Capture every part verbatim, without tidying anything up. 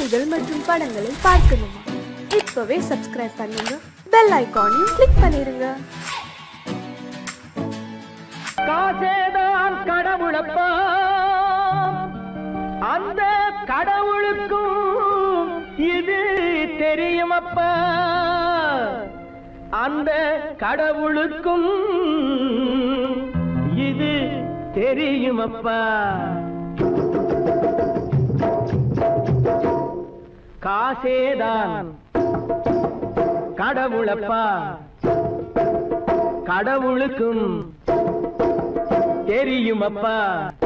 பாடல்கள் மற்றும் படங்களை பார்க்கணுமா? இப்பவே சப்ஸ்கிரைப் பண்ணுங்க, பெல் ஐகானையும் கிளிக் பண்ணிருங்க. காசேதான் கடவுளப்பா, அந்த கடவுளுக்கும் இது தெரியுமப்பா, அந்த கடவுளுக்கும் இது தெரியுமப்பா. காசேதான் கடவுளப்பா, கடவுளுக்கும் தெரியுமப்பா.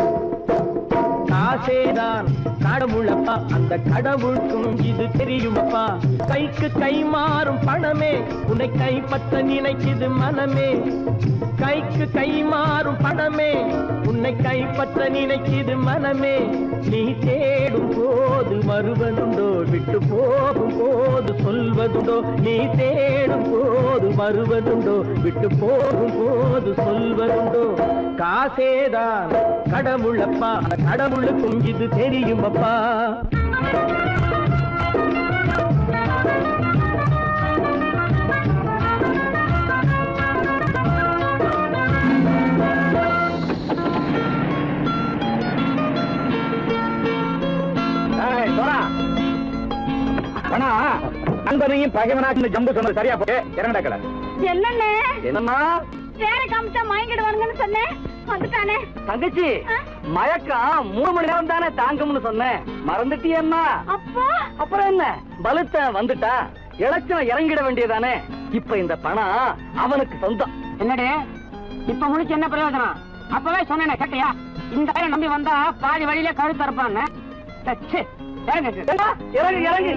காசேதான் கடவுளப்பா, அந்த கடவுளுக்கும் இது தெரியுமப்பா. கைக்கு கை மாறும் பணமே உன்னை கைப்பற்ற நினைக்குது மனமே. கைக்கு கை மாறும் பணமே உன்னை கைப்பற்ற நினைக்குது மனமே. நீ தேடும் போது வருவதுண்டோ, விட்டு போகும் போது சொல்வதுண்டோ. நீ தேடும் போது வருவதுண்டோ, விட்டு போகும் போது சொல்வதுண்டோ. காசேதான் கடவுளப்பா, கடவுளுக்கும் இது தெரியுமப்பா. நண்பனையும் பகைவனாக்கு ஜம்பு சொன்னது சரியா போட்டு இறங்கடா கடை. என்னண்ணே என்னம்மா வேற காமிச்சா மயங்கிடுவானுங்கன்னு சொன்னேன், வந்துட்டானே. தங்கச்சி, மயக்கம் மூணு மணி நேரம் தானே தாங்கும்னு சொன்னேன், மறந்துட்டியம்மா? அப்பா அப்புறம் என்ன, பலுத்த வந்துட்டா இலட்சணம் இறங்கிட வேண்டியதானே. இப்ப இந்த பணம் அவனுக்கு சொந்தம். என்னடே இப்ப முடிச்சு என்ன பிரயோஜனம்? அப்பவே சொன்னேன் கேட்டியா? இந்த பேரை நம்பி வந்தா பாதி வழியிலே கழுத்து இருப்பான்னு. இறங்கு இறங்கு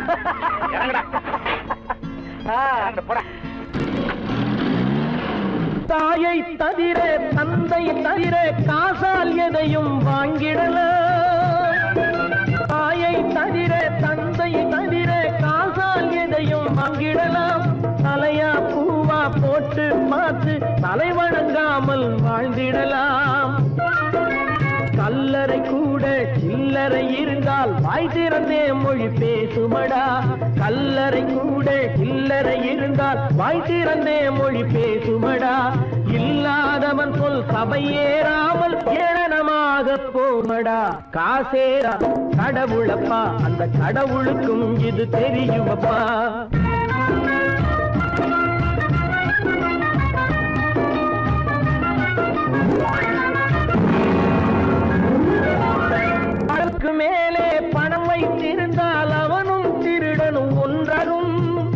தாயை தவிர தந்தை தவிர காசால் எதையும் வாங்கிடலாம். தாயை தவிர தந்தை தவிர காசால் எதையும் வாங்கிடலாம். தலையா பூவா போட்டு பார்த்து தலை வணங்காமல் வாழ்ந்திடலாம். கல்லறை கூட சில்லறை இருந்தால் வாய் திறந்தே மொழி பேசுமடா. கல்லறை கூட சில்லறை இருந்தால் வாய் திறந்தே மொழி பேசுமடா. இல்லாதவன் சொல் சபையேறாமல் ஏளனமாக போமடா. காசேரா கடவுளப்பா, அந்த கடவுளுக்கும் இது தெரியுமப்பா. அளவுக்கு மேலே பணம் வைத்திருந்தால் அவனும் திருடனும் ஒன்றாகும்.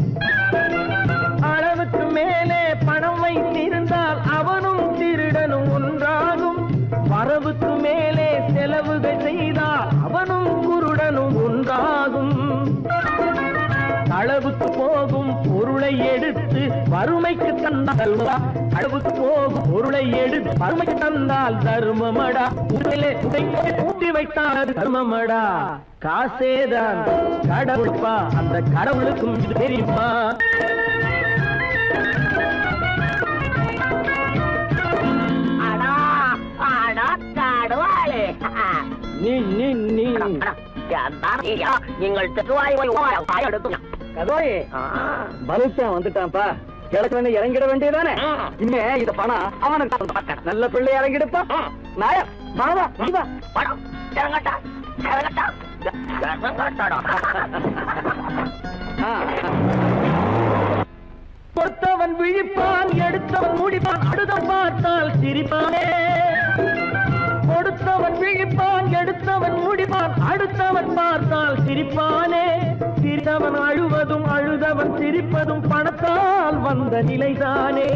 அளவுக்கு மேலே பணம் வைத்திருந்தால் அவனும் திருடனும் ஒன்றாகும். வரவுக்கு மேலே செலவுகள் செய்தால் அவனும் குருடனும் ஒன்றாகும். அளவுக்கு போகும் பொருளை எடுத்து வறுமைக்கு தந்தால் அளவுக்கு போகும் பொருளை எடுத்து வறுமைக்கு தந்தால் தர்மமடா. உடலே ஊட்டி வைத்தால் தர்மமடா. காசேதான் கடவுள்பா, அந்த கடவுளுக்கும் இது தெரியுமா? நீ நீ நீ நீங்கள் பலுத்தான் வந்துட்டான்ப்பா. கிழக்கு இறங்கிட வேண்டியதானே. இனிமே இந்த பணம் அவனுக்கு நல்ல பிள்ளை இறங்கிடுப்பா. நாயா மாவா பணம் இறங்கட்டா இறங்கட்டா. கொடுத்தவன் விழிப்பான், எடுத்தவன் முடிப்பான், அடுத்தவன் பார்த்தால் சிரிப்பானே. கொடுத்தவன் விழிப்பான், எடுத்தவன் முடிப்பான், அடுத்தவன் பார்த்தால் சிரிப்பானே. சிரித்தவன் அழுவதும் அழுதவன் சிரிப்பதும் பணத்தால் வந்த நிலைதானே.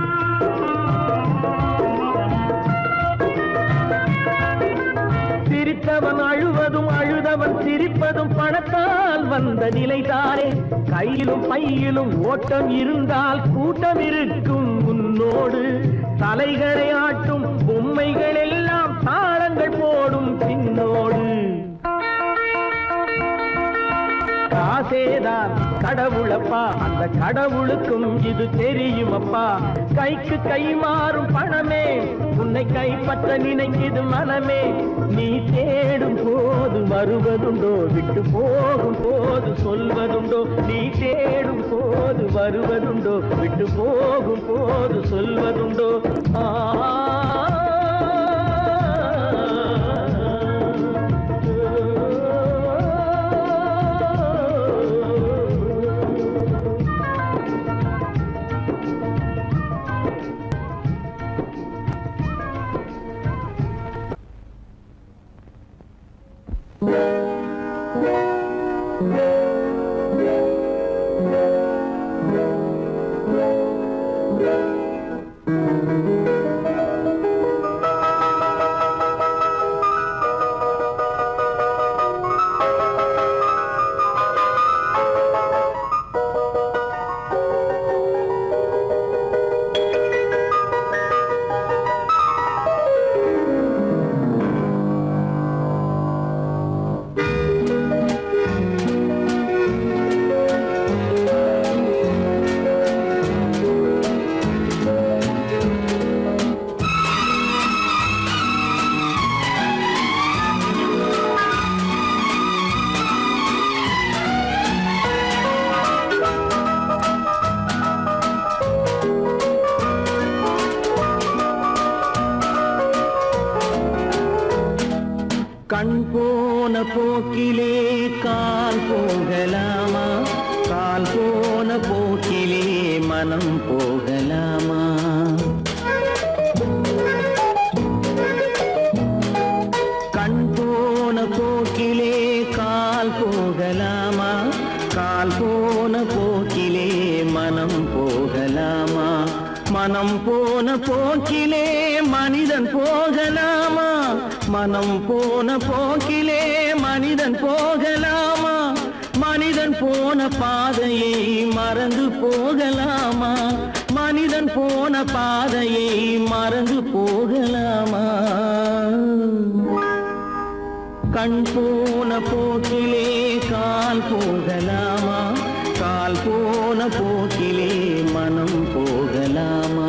சிரித்தவன் அழுவதும் அழுதவன் சிரிப்பதும் பணத்தால் வந்த நிலைதானே. கையிலும் பையிலும் ஓட்டம் இருந்தால் கூட்டம் இருக்கும் உன்னோடு. தலைகளை ஆட்டும் பொம்மைகள் எல்லாம் தாளங்கள் போடும் பின்னோடு. காசேதான் கடவுளப்பா, அந்த கடவுளுக்கும் இது தெரியுமப்பா. கைக்கு கை மாறும் பணமே உன்னை கைப்பற்ற நினைக்குது மனமே. நீ தேடும் போது வருவதுண்டோ, விட்டு போகும் போது சொல்வதுண்டோ. நீ தேடும் போது வருவதுண்டோ, விட்டு போகும் போது சொல்வதுண்டோ. ஆ கண் போன போக்கிலே கால் போகலாமா, கால் போன போக்கிலே மனம் போகலாமா. கண் போன போக்கிலே கால் போகலாமா, கால் போன போக்கிலே மனம் போகலாமா. மனம் போன போக்கிலே மனிதன் போகலாமா, மனம் போன போக்கிலே மனிதன் போகலாமா. மனிதன் போன பாதையை மறந்து போகலாமா, மனிதன் போன பாதையை மறந்து போகலாமா. கண் போன போக்கிலே கால் போகலாமா, கால் போன போக்கிலே மனம் போகலாமா.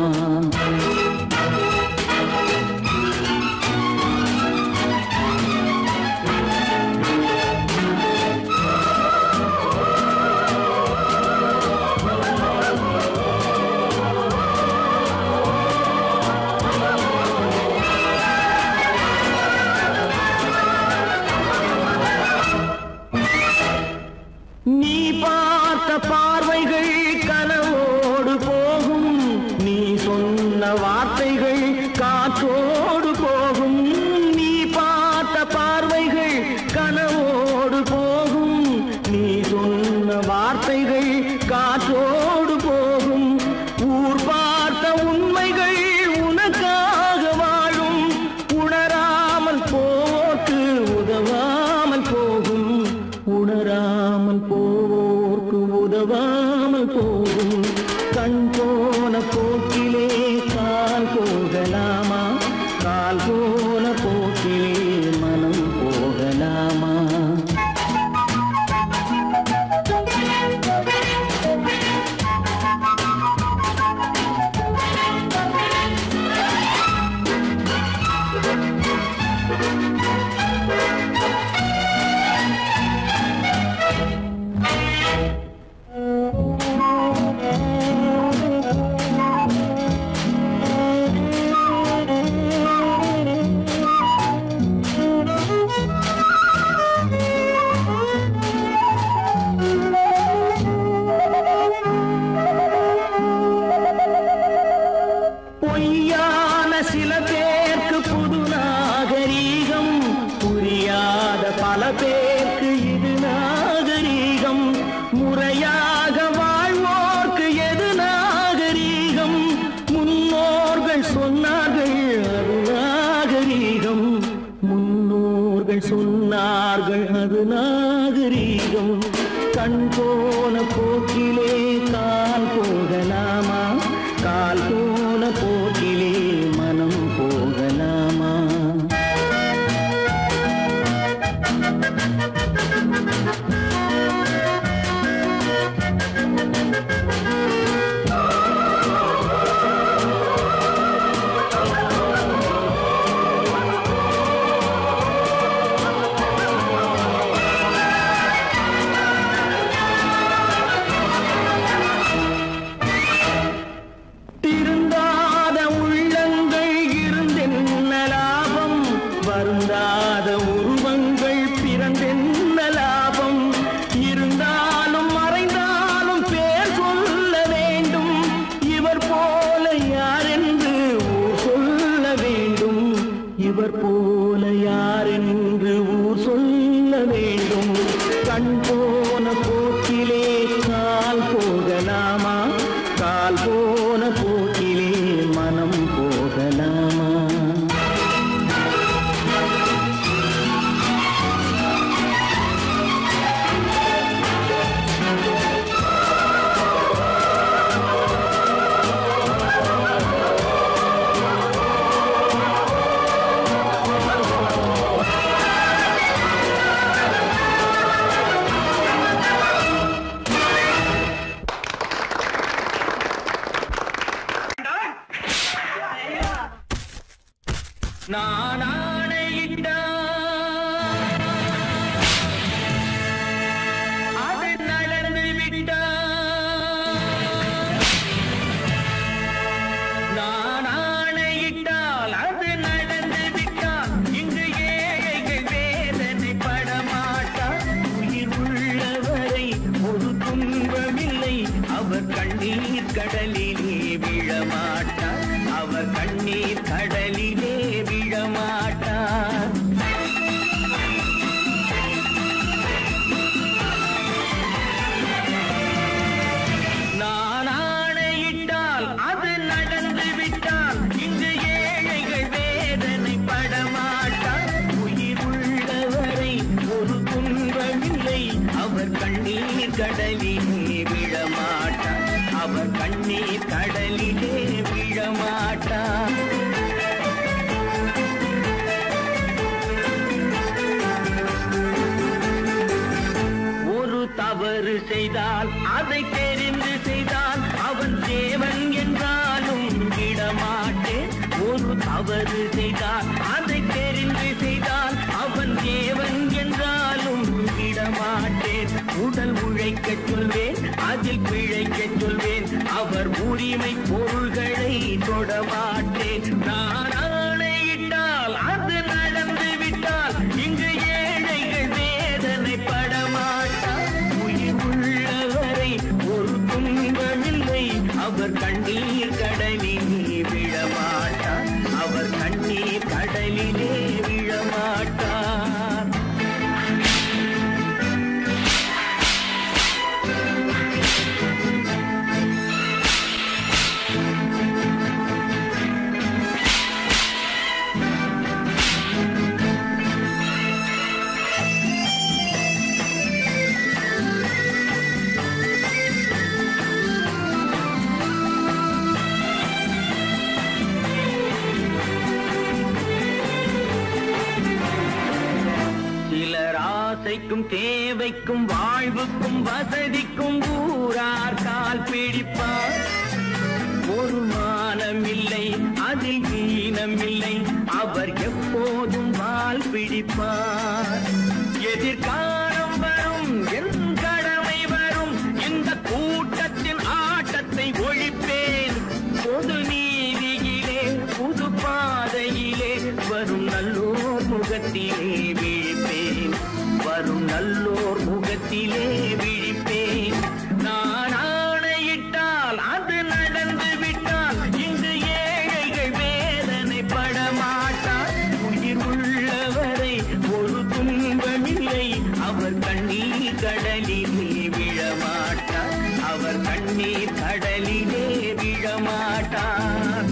நீ பார்த்த பார்வைகள் கனவோடு போகும், நீ சொன்ன வார்த்தைகள் காற்றோடு போகும். நீ பார்த்த பார்வைகள் கனவோடு போகும், நீ சொன்ன வார்த்தைகள் காற்றோடு போகும். ஊர் பார்த்த உண்மைகள் உனக்காக வாழும், உணராமல் போக்கு உதவாமல் போகும், உணராமல் போவோர்க்கு உதவாமல் போகும். கண் போன போக்கிலே கால் போகலாமா, கால் போன போக்கிலே மனம் போகலாமா. பொய்யான சில பேருக்கு புது நாகரீகம், புரியாத பல பேருக்கு இது நாகரீகம். முறையாக வாழ்வோர்க்கு எது நாகரீகம், முன்னோர்கள் சொன்னார்கள் அது நாகரீகம், முன்னோர்கள் சொன்னார்கள் அது நாகரீகம். கண் போன போக்கிலே கால் போகலாமா, கால் போன போக்கிலே மனம் போகலாமா. கண் போன போக்கிலே கால் போகலாமா? கால் போன போக்கிலே மனம் போகலாமா? நான் ஆணையிட்டால் அது நடந்து விட்டால், நான் ஆணையிட்டால் அது நடந்து விட்டால், இங்கு ஏழைகள் வேதனை படமாட்டார். உயிர் உள்ளவரை ஒரு துன்பமில்லை, அவர் கண்ணீர் கடலிலே விழமாட்டார். அவர் கண்ணீர் கடலிலே விழமாட்டார். நான் ஆணையிட்டால் அது நடந்து விட்டால், இங்கு ஏழைகள் வேதனை படமாட்டார். உயிர் உள்ளவரை ஒரு துன்பமில்லை, அவர் கண்ணீர் கடலிலே விழமாட்டார். அவர் கண்ணீர் கடலிலே விழமாட்டார். ஒரு தவறு செய்தால் அதை தெரிந்து செய்தால் அவன் தேவன் என்றாலும் விடமாட்டேன். ஒரு தவறு செய்தால் அதை தெரிந்து செய்தால் அவன் தேவன் என்றாலும் விடமாட்டேன். உடல் உழைக்கச் சொல்வேன், அதில் பிழைக்கச் சொல்வேன், அவர் உரிமை பொருள்களை தொடமாட்டேன். நான் ஆணையிட்டால் அது நடந்து விட்டால், இங்கு ஏழைகள் வேதனை படமாட்டார். உயிர் உள்ளவரை ஒரு துன்பமில்லை, அவர் கண்ணீர் கடலிலே விழமாட்டார். அவர் கண்ணீர் கடலிலே விழமாட்டார். ஆசைக்கும் தேவைக்கும் வாழ்வுக்கும் வசதிக்கும் ஊரார் கால் பிடிப்பார். ஒரு மானம் இல்லை, அதில் ஈனம் இல்லை, அவர் எப்போதும் வால் பிடிப்பார். எதிர்காலம் வரும், என் கடமை வரும், இந்த கூட்டத்தின் ஆட்டத்தை ஒழிப்பேன். பொது நீதியிலே புது பாதையிலே வரும் நல்லோர் முகத்திலே விழிப்பேன். வரும் நல்லோர் முகத்திலே விழிப்பேன். நான் ஆணையிட்டால் அது நடந்து விட்டால், இங்கு ஏழைகள் வேதனை படமாட்டார். உயிர் உள்ளவரை ஒரு துன்பமில்லை, அவர் கண்ணீர் கடலிலே விழமாட்டார். அவர் கண்ணீர் கடலிலே விழமாட்டார்.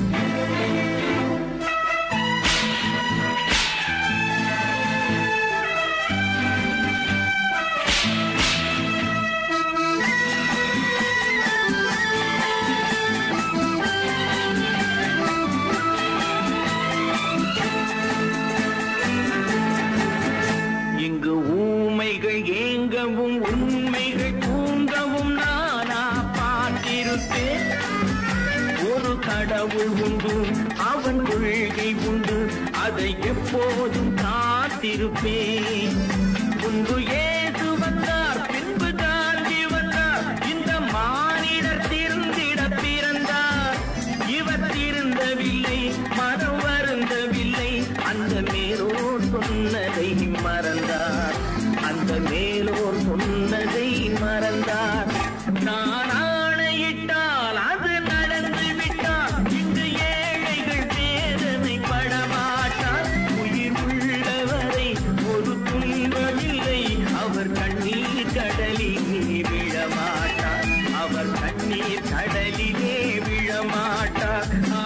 இங்கு ஊமைகள் ஏங்கவும் உண்மைகள் தூங்கவும் நானா பார்த்திருப்பேன். ஒரு கடவுள் உண்டு, அவன் கொள்கை உண்டு, அதை எப்போதும் காத்திருப்பேன். முன்பு ஏசு வந்தார், பின்பு காந்தி வந்தார், இந்த மானிடர் திருந்திட பிறந்தார். இவர் திருந்தவில்லை, மனம் வருந்தவில்லை, அந்த மேலோர் சொன்னதை மறந்தார். அந்த மேலோர் சொன்னதை மறந்தார். நான் ஆணையிட்டால் அது நடந்து விட்டால், இங்கு ஏழைகள் வேதனை படமாட்டார். உயிர் உள்ளவரை ஒரு துன்பமில்லை, அவர் கண் கண்ணீர் கடலிலே விழமாட்டார் அவர் கண்ணீர் கடலிலே விழமாட்டார்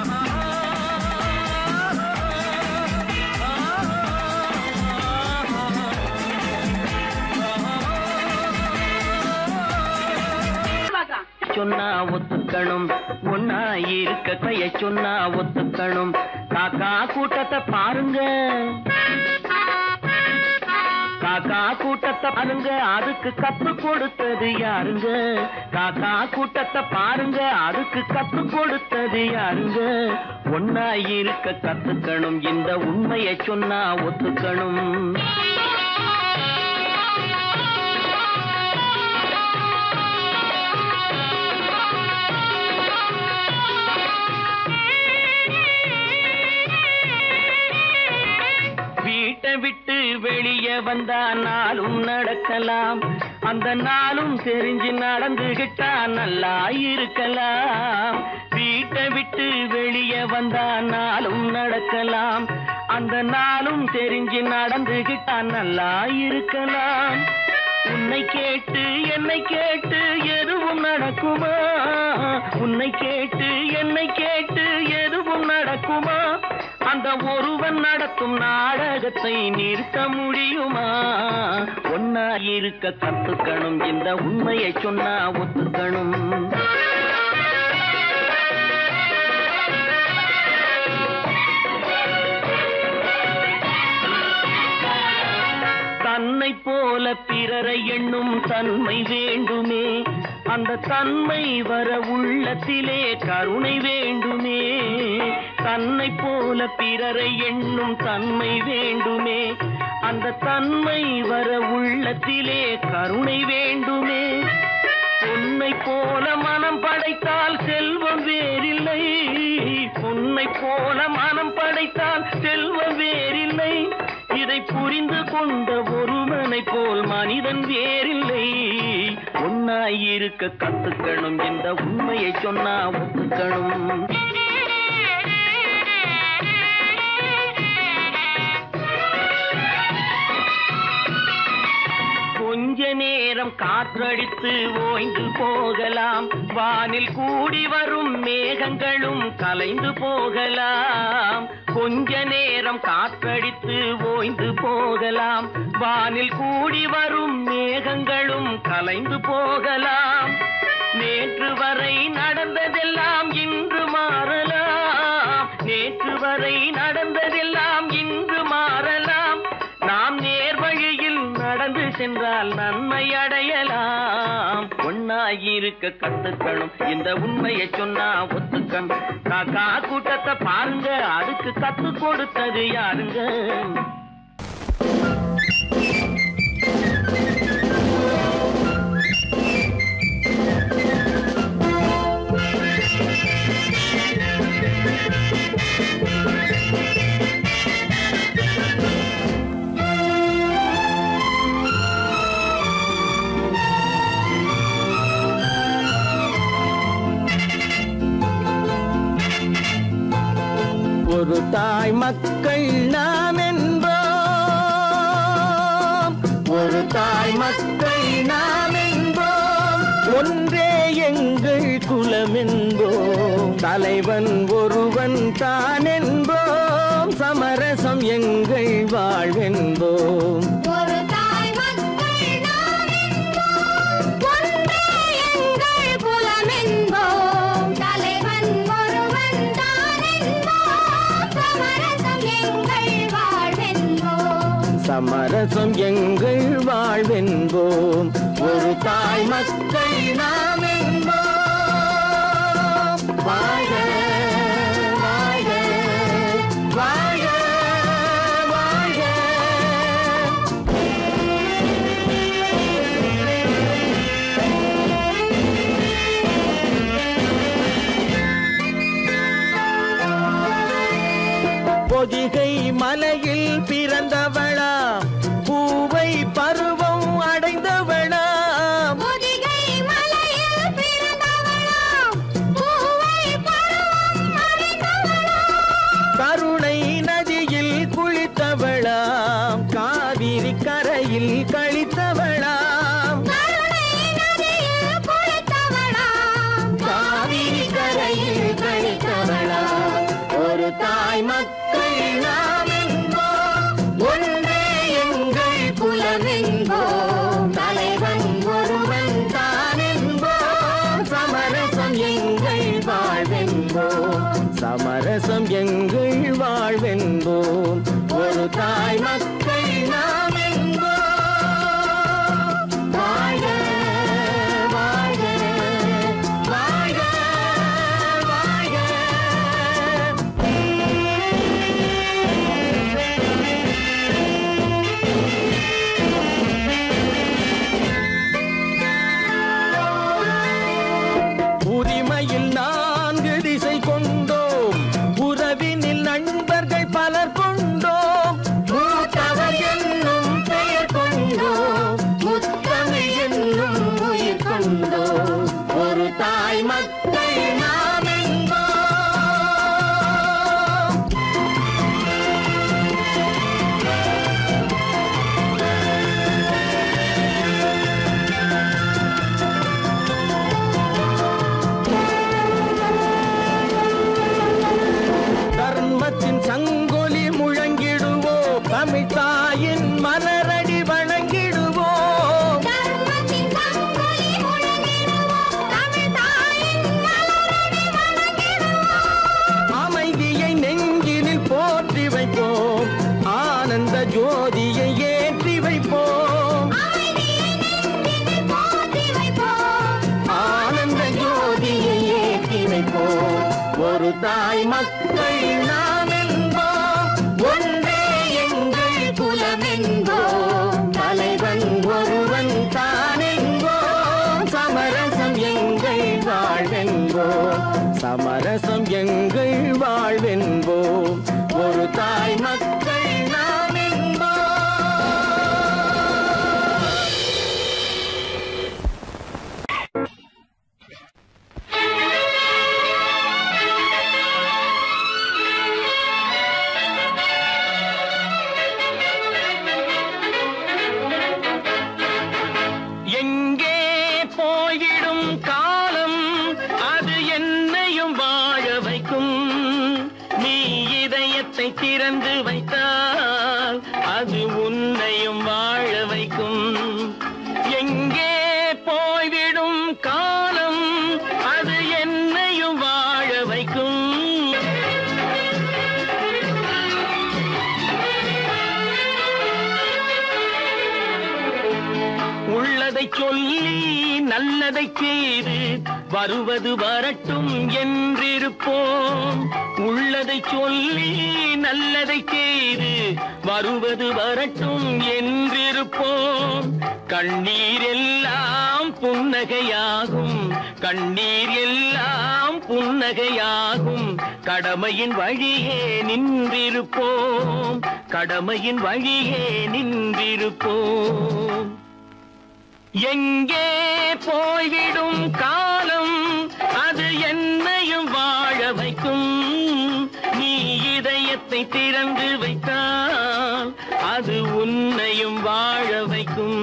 சொன்னா ஒத்துக்கணும் ஒன்னா இருக்க கைய சொன்னா ஒத்துக்கணும் காக்கா கூட்டத்தை பாருங்க காக்கா கூட்டத்தை பாருங்க அதுக்கு கத்து கொடுத்தது யாருங்க காக்கா கூட்டத்தை பாருங்க அதுக்கு கத்து கொடுத்தது யாருங்க ஒன்னா இருக்க கத்துக்கணும் இந்த உண்மையை சொன்னா ஒத்துக்கணும் வீட்டை விட்டு வெளியே வந்தா நாளும் நடக்கலாம் அந்த நாளும் தெரிஞ்சு நடந்துகிட்டா நல்லா இருக்கலாம் வீட்டை விட்டு வெளியே வந்தா நாளும் நடக்கலாம் அந்த நாளும் தெரிஞ்சு நடந்துகிட்டா நல்லா இருக்கலாம் உன்னை கேட்டு என்னை கேட்டு எதுவும் நடக்குமா உன்னை கேட்டு என்னை கேட்டு எதுவும் நடக்குமா அந்த ஒருவன் நடத்தும் நாடகத்தை நிறுத்த முடியுமா ஒன்னா இருக்க கத்துக்கணும் இந்த உண்மையை சொன்னா ஒத்துக்கணும் தன்னை போல பிறரை எண்ணும் தன்மை வேண்டுமே அந்த தன்மை வர உள்ளத்திலே கருணை வேண்டுமே தன்னை போல பிறரை எண்ணும் தன்மை வேண்டுமே அந்த தன்மை வர உள்ளத்திலே கருணை வேண்டுமே பொன்னை போல மனம் படைத்தால் செல்வம் வேறில்லை பொன்னை போல மனம் படைத்தால் செல்வம் வேறில்லை இதை புரிந்து கொண்ட ஒருவனை போல் மனிதன் வேறில்லை ஒன்னாய் இருக்க கத்துக்கணும் இந்த உண்மையை சொன்னா ஒத்துக்கணும் கொஞ்ச நேரம் காற்றடித்து ஓய்ந்து போகலாம் வானில் கூடி வரும் மேகங்களும் கலைந்து போகலாம் கொஞ்ச நேரம் காற்றடித்து ஓய்ந்து போகலாம் வானில் கூடி வரும் மேகங்களும் கலைந்து போகலாம் நேற்று வரை நடந்ததெல்லாம் இன்று மாறலாம் நேற்று வரை நடந்ததெல்லாம் இன்று மாறலாம் நாம் நேர் வழியில் நடந்து சென்றால் நன்மை அடையலாம் ஒன்னாயிருக்க கத்துக்கணும் இந்த உண்மையை சொன்னா ஒத்துக்கணும் காக்கா கூட்டத்தை பாருங்க அதுக்கு கத்து கொடுத்தது யாருங்க ஒரு தாய் மக்கள் நாம் என்போம் ஒரு தாய் மக்கள் நாம் என்போம் ஒன்றே எங்கள் குலம் என்போம் தலைவன் ஒருவன் தான் என்போம் சமரசம் எங்கள் வாழ்வென்போம் சமரசம் எங்கள் வாழ்வென்போம் ஒரு தாய் மக்கள் நாம் என்போம் வாழ வாழ வாழ வாழ பொதிகை மலையில் பிறந்தவளா பூவை பருவம் அடைந்தவளா பொதிகை மலையில் பிறந்தவளா பூவை தாய் மக்கள் நாம் என்போம், ஒன்றே எங்கள் குலம் என்போம், தலைவன் ஒருவன் தான் என்போம், சமரசம் எங்கள் வாழ்வென்போம், சமரசம் எங்கள் வாழ்வென்போம், ஒரு தாய் மக்கள் நாம் என்போம். எங்கே போய்விடும் காலம் அது என்னையும் வாழ வைக்கும், நீ இதயத்தை திறந்து வைத்தால் அது உன்னையும் வாழ வைக்கும். எங்கே போய்விடும் காலம் அது என்னையும் வாழ வைக்கும். உள்ளதை சொல்லி நல்லதை செய்து வருவது வரட்டும் என்றிருப்போம், உள்ளதை சொல்லி நல்லதை செய்து வருவது வரட்டும் என்றிருப்போம். கண்ணீர் எல்லாம் புன்னகையாகும், கண்ணீர் எல்லாம் புன்னகையாகும், கடமையின் வழியே நின்றிருப்போம், கடமையின் வழியே நின்றிருப்போம். எங்கே போய்விடும் காலம் அது என்னையும் வாழ வைக்கும், நீ இதயத்தை திறந்து வைத்தால் அது உன்னையும் வாழ வைக்கும்.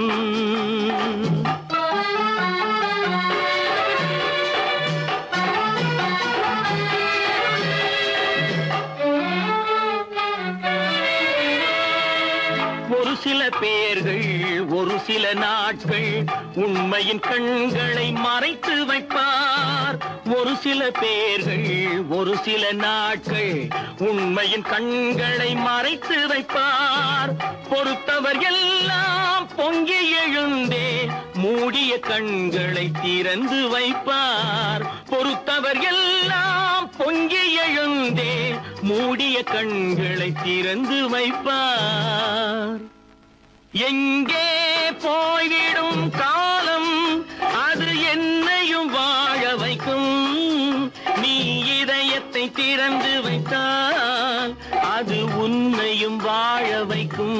ஒரு சில பேர்கள் ஒரு சில நாட்கள் உண்மையின் கண்களை மறைத்து வைப்பார், ஒரு சில பேர்கள் ஒரு சில நாட்கள் உண்மையின் கண்களை மறைத்து வைப்பார். பொறுத்தவர் எல்லாம் பொங்கி எழுந்தே மூடிய கண்களை திறந்து வைப்பார், பொறுத்தவர் எல்லாம் பொங்கி எழுந்தே மூடிய கண்களை திறந்து வைப்பார். எங்கே போய்விடும் காலம் அது என்னையும் வாழ வைக்கும், நீ இதயத்தை திறந்து வைத்தால் அது உன்னையும் வாழ வைக்கும்.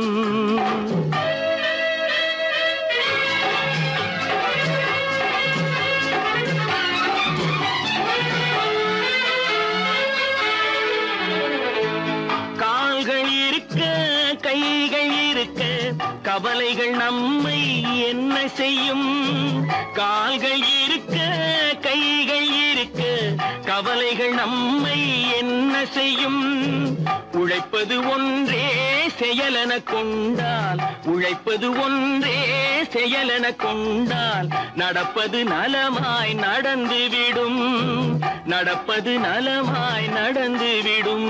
கால்கள் இருக்க கைகள் இருக்க கவலைகள் நம்மை என்ன செய்யும், கால்கள் இருக்க கைகள் இருக்க கவலைகள் நம்மை என்ன செய்யும். உழைப்பது ஒன்றே செயலென கொண்டால், உழைப்பது ஒன்றே செயலென கொண்டால் நடப்பது நலமாய் நடந்துவிடும், நடப்பது நலமாய் நடந்துவிடும்.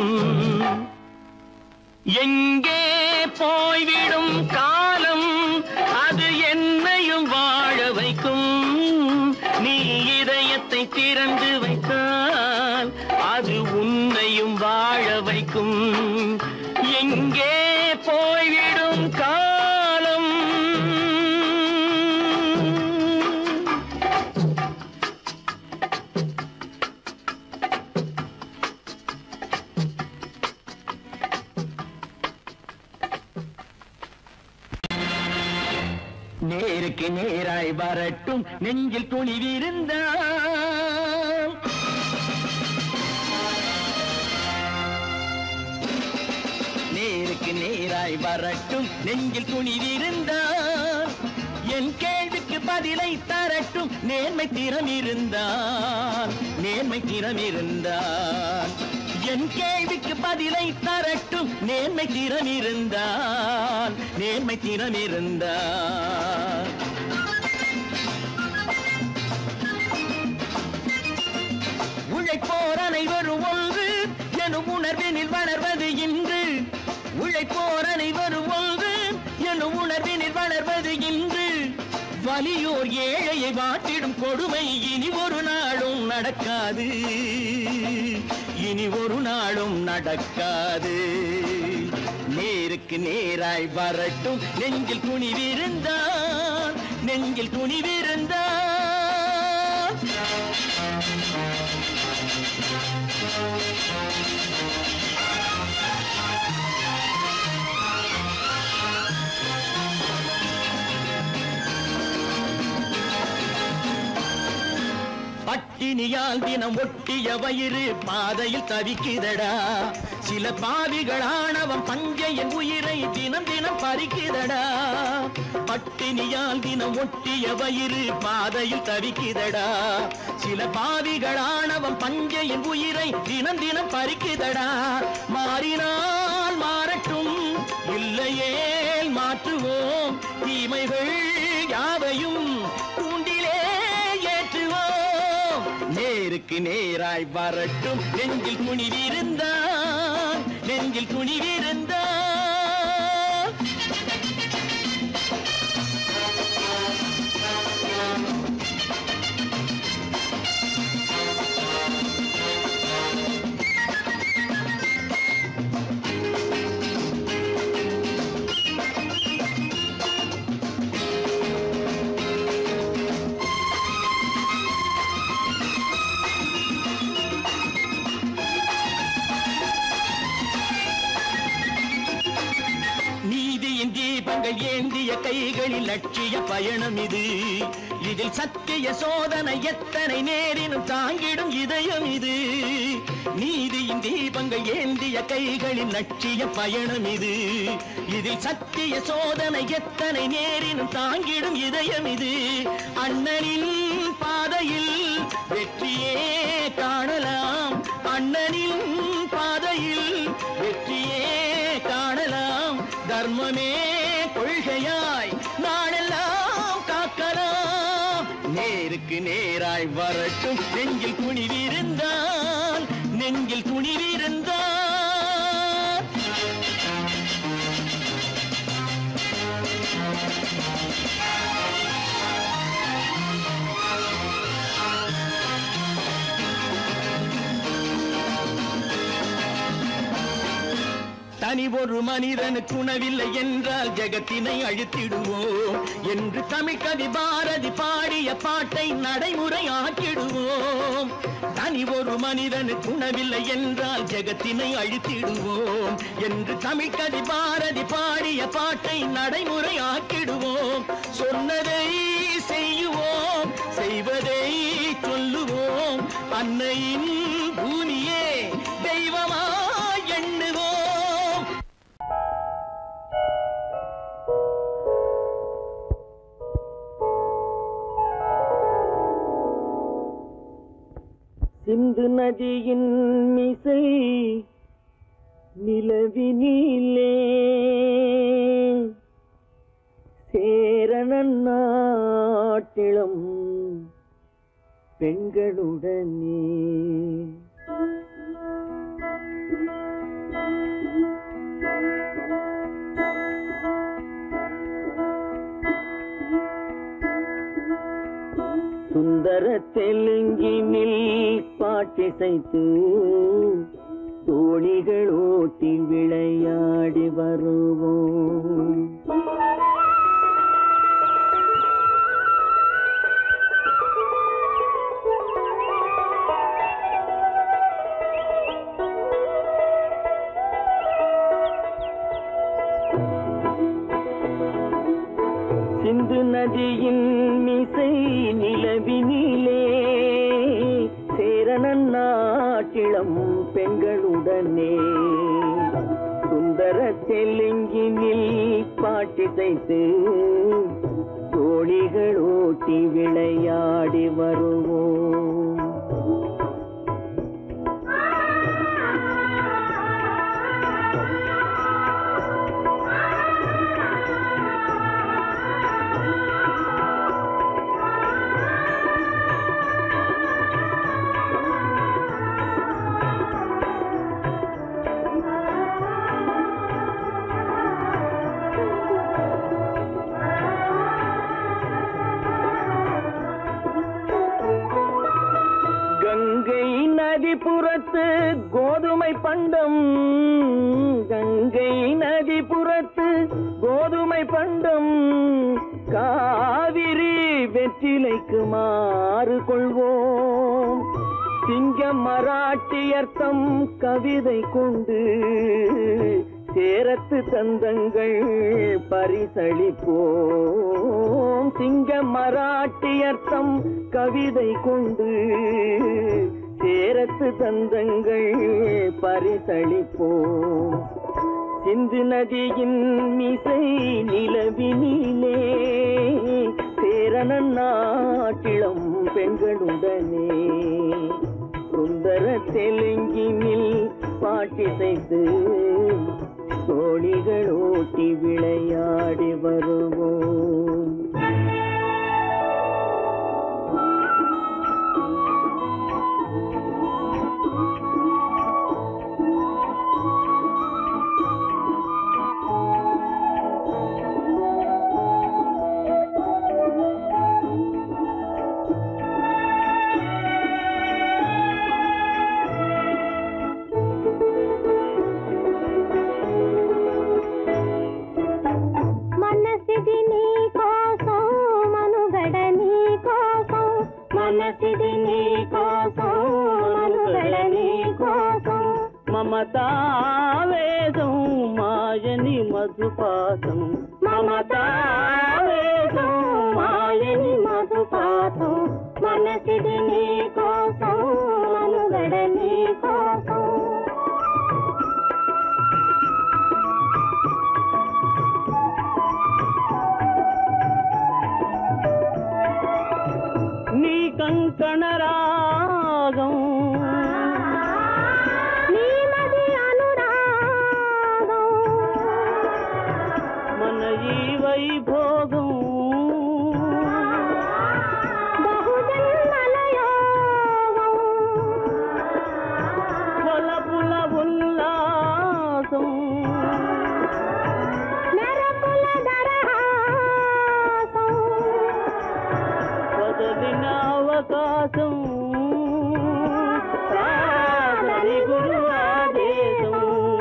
எங்கே போய்விடும் காலம் அது என்னையும் வாழ வைக்கும், நீ இதயத்தை திறந்து வைத்தால் அது உன்னையும் வாழ வைக்கும். எங்கே போய்விடும் காலம். நேருக்கு நேராய் வரட்டும் நெஞ்சில் துணிவிருந்தால், நேருக்கு நேராய் வரட்டும் நெஞ்சில் துணிவிருந்தால், என் கேள்விக்கு பதிலை தரட்டும் நேர்மை திறம் இருந்தால், நேர்மை திறம் இருந்தால், என் கேள்விக்கு பதிலை தரட்டும் நேர்மை திறம் இருந்தால், நேர்மை திறம் இருந்தால். உழைப்போர் அனைவரும் ஒன்று எனும் உணர்வினில் வளர்வது இன்று, உழைப்போர் அனைவரும் ஒன்று எனும் உணர்வினில் வளர்வது இன்று, வலியோர் ஏழையை வாட்டிடும் கொடுமை இனி ஒரு நாளும் நடக்காது, இனி ஒரு நாளும் நடக்காது. நேருக்கு நேராய் வரட்டும் நெஞ்சில் துணிவிருந்தான், நெஞ்சில் துணிவிருந்தான். பட்டினியால் தினம் ஒட்டிய வயிறு பாதையில் தவிக்குதடா, சில பாவிகளானவன் பஞ்சையின் உயிரை தினம் தினம் பறிக்குதடா. பட்டினியால் தினம் ஒட்டிய வயிறு பாதையில் தவிக்குதடா, சில பாவிகளானவன் பஞ்சையின் உயிரை தினம் தினம் பறிக்குதடா. மாறினால் மாறட்டும், இல்லையே மாற்றுவோம், தீமைகள் யாவையும் தூண்டிலே ஏற்றுவோம். நேருக்கு நேராய் வரட்டும் நெஞ்சில் துணிவிருந்தான், நெஞ்சில் துணிவிருந்தான். தீபங்கள் ஏந்திய கைகளில் லட்சிய பயணம் இது, இதில் சத்திய சோதனை எத்தனை நேரினும் தாங்கிடும் இதயம் இது. நீதியின் தீபங்கள் ஏந்திய கைகளில் லட்சிய பயணம் இது, இதில் சத்திய சோதனை எத்தனை நேரினும் தாங்கிடும் இதயம் இது. அண்ணனின் பாதையில் வெற்றியே காணலாம், அண்ணனின் பாதையில் வெற்றியே காணலாம். தர்மமே கொள்கையாய் நாளெல்லாம் காக்கலாம். நேருக்கு நேராய் வரட்டும் நெஞ்சில் துணிவிருந்தான், நெஞ்சில் துணிவிருந்தான். தனி ஒரு மனிதனுக்கு உணவில்லை என்றால் ஜெகத்தினை அழித்திடுவோம் என்று தமிழ் கவி பாரதி பாடிய பாட்டை நடைமுறையாக்கிடுவோம். தனி ஒரு மனிதனுக்கு உணவில்லை என்றால் ஜெகத்தினை அழித்திடுவோம் என்று தமிழ் கவி பாரதி பாடிய பாட்டை நடைமுறையாக்கிடுவோம். சொன்னதை செய்யுவோம், செய்வதை சொல்லுவோம், அன்னையின் பூமியே தெய்வமா எண்ணுவோம். சிந்து நதியின் மிசை நிலவினிலே சேரணன் நாட்டிளம் பெண்களுடனே சுந்தர தெலுங்கினில் பாட்டிசைத்து தோணிகள் ஓட்டி விளையாடி வருவோம். சிந்து நதியின் மிசை நிலவினிலே சேரணன் நாட்டிளம் பெண்களுடனே சுந்தர தெலுங்கினில் பாட்டிசைத்து தோணிகள் ஓட்டி விளையாடி வருவோம். புறத்து கோதுமை பண்டம் கங்கை நதி புறத்து கோதுமை பண்டம் காவிரி வெற்றிலைக்கு மாறு கொள்வோம் சிங்க மராட்டியர்த்தம் கவிதை கொண்டு சேரத்து தந்தங்கள் பரிசளிப்போம் சிங்க மராட்டியர்த்தம் கவிதை கொண்டு சேரத்து தந்தங்கள் பரிசளிப்போம் சிந்து நதியின் மிசை நிலவினிலே சேரணன் நாட்டிளம் பெண்களுடனே சுந்தர தெலுங்கினில் பாட்டிசைத்து தோழிகள் ஓட்டி விளையாடி வருவோம் మమతావేదం మాయని మధుపాతం మమతావేదం మాయని మధుపాతం మనసిది నీ కోసం మనుగడ నీ కోసం నీ కంకణ రాగం వైభోగం బహుజన్మలయోగం కొలపుల ఉల్లాసం మెరపుల దరహాసం వదలిన అవకాశం సాధని గురు ఆదేశం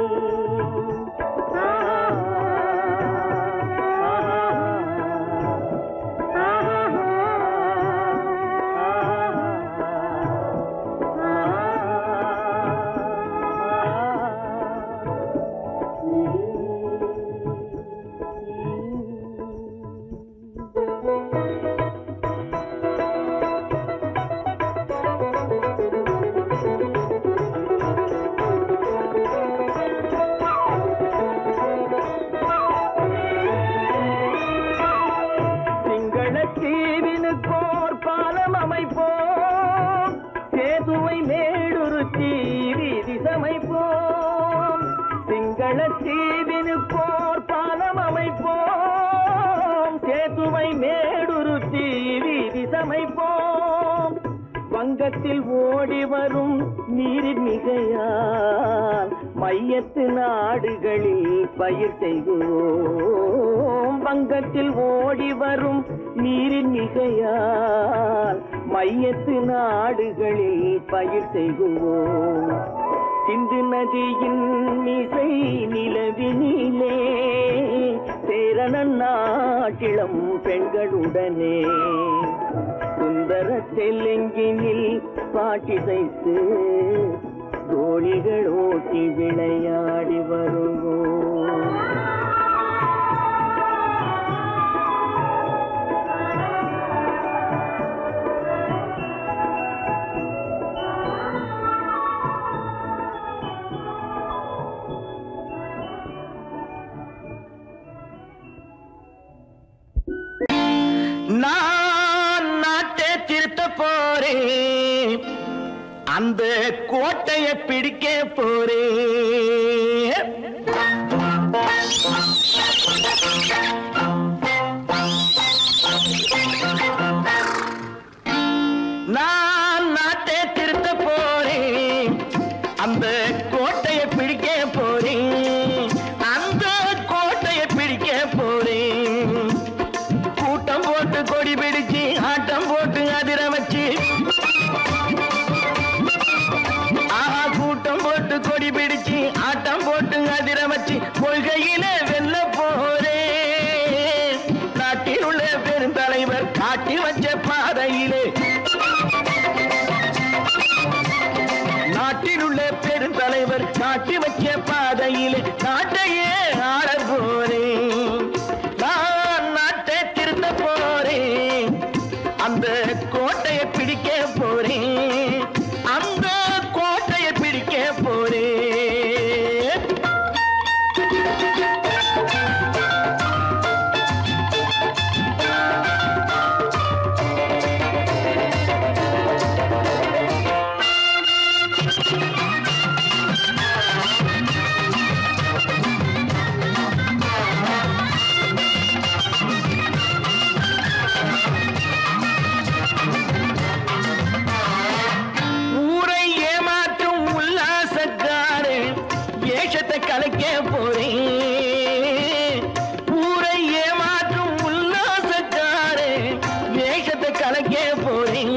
வங்கத்தில் ஓடி வரும் நீரின் மிகையால் மையத்து நாடுகளில் பயிர் செய்கிறோம் வங்கத்தில் ஓடி வரும் நீரின் மிகையால் மையத்து நாடுகளில் பயிர் செய்கிறோம் சிந்து நதியின் மிசை நிலவினிலே சேரணன் நாட்டிளம் பெண்களுடனே சுந்தர தெலுங்கினில் பாட்டிசைத்து தோழிகள் ஓட்டி விளையாடி வருவோம் நான் நாட்டை திருத்த போறேன் அந்த கோட்டையை பிடிக்க போறேன் நான் நாட்டை திருத்த போறேன் அந்த கோட்டையை பிடிக்க போறேன் அந்த கோட்டையை பிடிக்க போறேன் கூட்டம் போட்டு கொடி பிடிச்சு ஆட்டம் போட்டு அதிர வச்சு காட்டி வச்ச பாதையிலே நாட்டில் உள்ள பெருந்தலைவர் காட்டி வச்ச பாதையிலே நாட்டையே ஆள போறேன். நான் நாட்டை திருத்த போறேன். அந்த கோட்டையை பிடிக்க போறேன். அந்த கோட்டையை பிடிக்க போறேன். கலைக்க போறேன். ஊரை ஏமாற்றும் உல்லாசக்காரே வேஷத்தை கலைக்க போறேன்.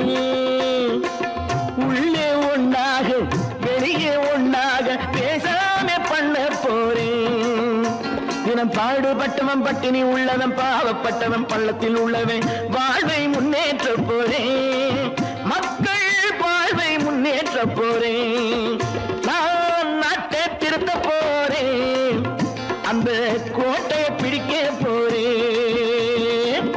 உள்ளே ஒன்னாக வெளியே ஒன்னாக பேசாம பண்ண போறேன். தினம் பாடுபட்டவன் பட்டினி உள்ளவன் பாவப்பட்டவன் பள்ளத்தில் உள்ளவன் வாழ்வை முன்னேற்ற போறேன். மக்கள் வாழ்வை முன்னேற்ற போறேன். நான் நாட்டை திருத்த போறேன். அந்த கோட்டையை பிடிக்க போறேன்.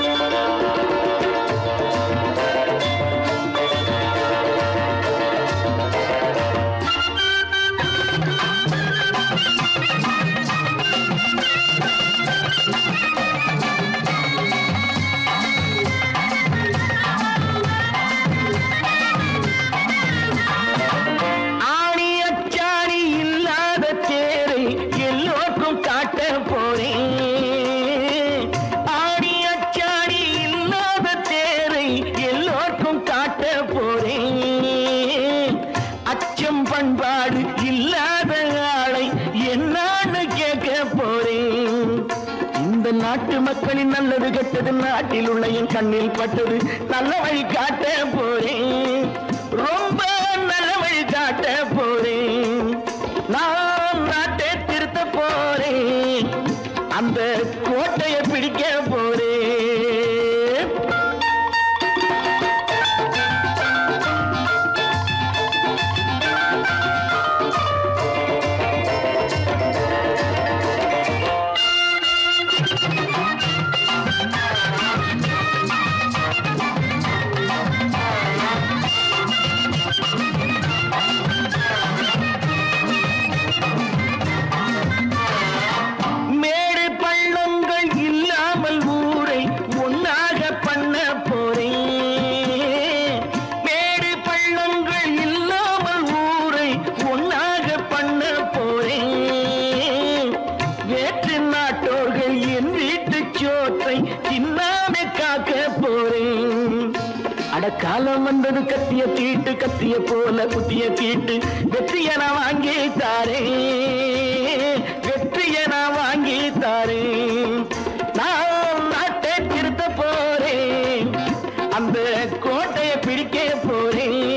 பண்பாடு இல்லாத ஆளை என்னான்னு கேட்க போறேன். இந்த நாட்டு மக்களின் நல்லது கெட்டது நாட்டில் உள்ள என் கண்ணில் பட்டது நல்ல வழி காட்ட போறேன். ரொம்ப நல்ல வழி காட்ட போறேன். நான் நாட்டை திருத்த போறேன். அந்த கோட்டையை பிடிக்க போறேன். காலம் வந்தது கத்திய தீட்டு கத்திய போல குத்திய தீட்டு வெற்றிய நான் வாங்கி தாரே வெற்றிய நான் வாங்கி தாரே. நான் நாட்டை திருத்த போறேன். அந்த கோட்டையை பிடிக்க போறேன்.